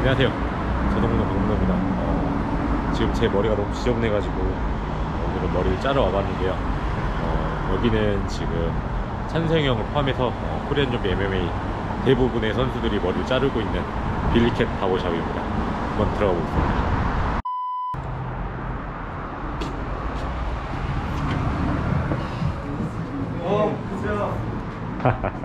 안녕하세요. 저동문호 박문호입니다. 지금 제 머리가 너무 지저분해가지고 오늘은 머리를 자러 와봤는데요. 여기는 지금 찬성형을 포함해서 코리안 좀비 MMA 대부분의 선수들이 머리를 자르고 있는 빌리캣 바버샵입니다. 한번 들어가 보겠습니다. 그죠?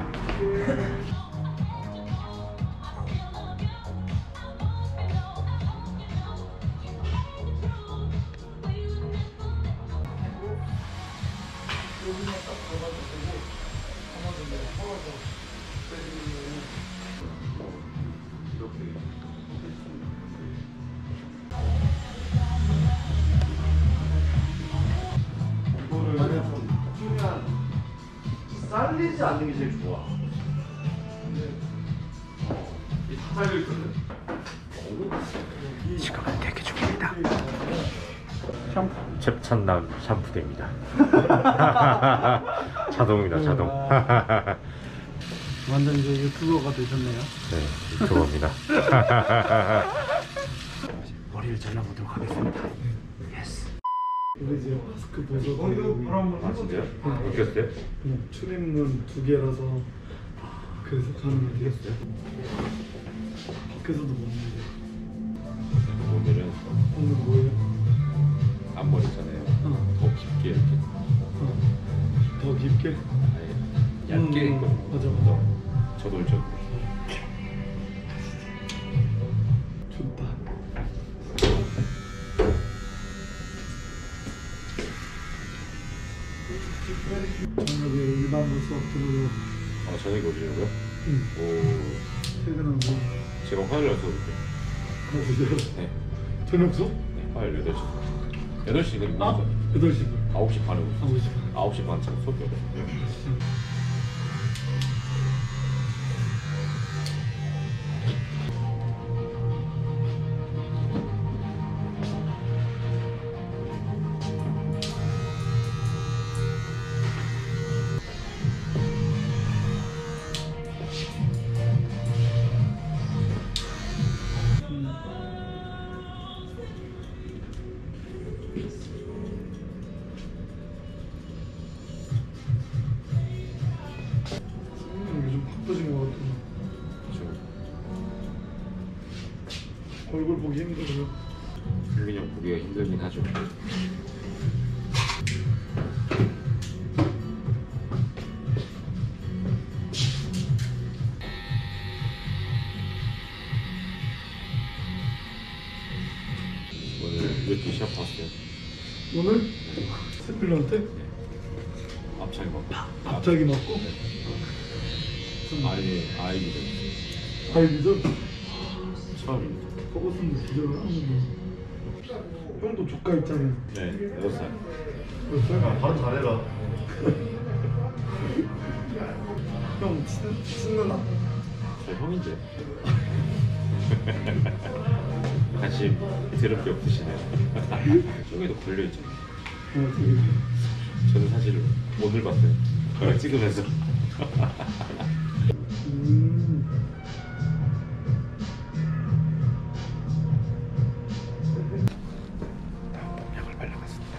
잘리지 않는 게 제일 좋아. 이 잘릴 거는 지금은 대기 중입니다. 최찬남 샴푸대입니다. 자동입니다, 자동. 완전 이제 유튜버가 되셨네요. 네, 유튜버입니다. 머리를 잘라보도록 하겠습니다. 예스. 우리 이제 마스크 벗어서 아, 진짜요? 웃겼어요? 출입문 2개라서 그래서 가능하게 했어요. 밖에서도 먹는데. 오늘은 오늘 뭐예요? 앞머리 있잖아요. 더 깊게 이렇게. 더 깊게? 아예 얇게 했거든요. 맞아 맞아. 저도 좀 좋다. 저녁에 일반부 수업 들으러 저녁에 오시려고요? 오, 퇴근하고 제가 화요일 날 수업인데. 가보세요. 네. 저녁 수업? 네, 화요일 8시. 8시 그리고 8시 반. 9시 반에 오죠. 9시 반. 9시 반 차가 수업이 없어요. 요즘 바쁘신 것 같아요. 그렇죠. 얼굴 보기 힘들어요. 승민이 형 보기가 힘들긴 하죠. 오늘 이렇게 시합 봤어요. 오늘 스필러한테 앞차기 맞고. 갑자기 맞고 아이비전 아이비전 처음입니다. 버거슨 기절을 하는 거. 형도 조카 있잖아요. 네, 6살. 그랬어요? 바로 잘해라. 형 친누나? 저 형인데. 관심 들은 게 없으시네요. 쪽에도 걸려있잖아요. 되게 저는 사실 오늘 봤어요. 찍으면서. 약을 발라봤습니다.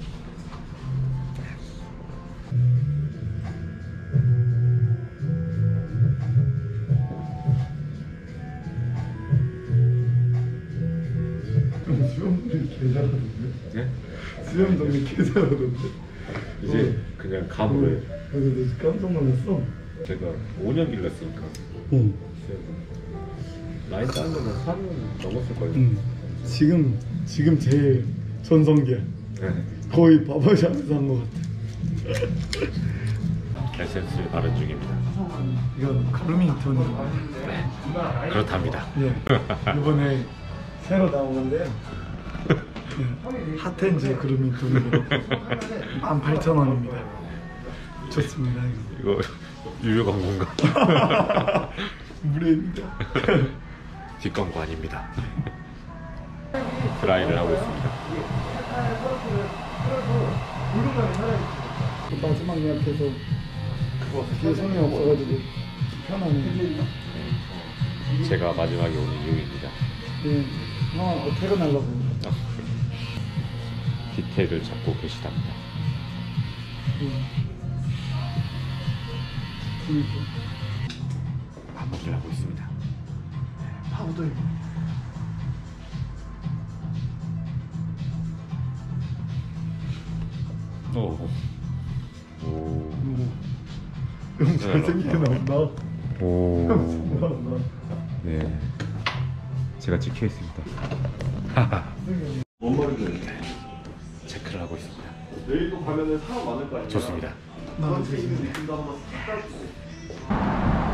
수염들이 개 잘하던데? 네? 수염들이 개 잘하던데? 이제 그냥 감으로 해요. 그래서 깜짝 놀랐어. 제가 5년 길렀으니까 응. 라인 짜는 거는 4년 넘었을 거예요. 지금 제일 전성기야. 네. 거의 바바샵에서 한 것 같아. 에센스 바른 중입니다. 이건 가르민 톤이에요. 네, 그렇답니다. 예. 이번에 새로 나온 건데요. 예. 핫엔즈 그루밍 톤으로 18,000원입니다. 좋습니다. 이거 유료 광고인가? 무료입니다. 뒷광고 아닙니다. 드라이를 하고 있습니다. 마지막 예약해서 뒤에 손이 없어가지고 편하네. 제가 마지막에 오는 이유입니다. 퇴근하려고. 디테일을 잡고 계시답니다. 마무리를 하고 있습니다. 파우더. 오. 오. 형 잘생기게 나온다. 오. 나온다. 네. 제가 찍혀 있습니다. 뭔 말인지. 체크를 하고 있습니다. 내일 또 가면은 사람 많을 거 아니야. 좋습니다. 나는 있는 느낌도 한번 싹 따주고.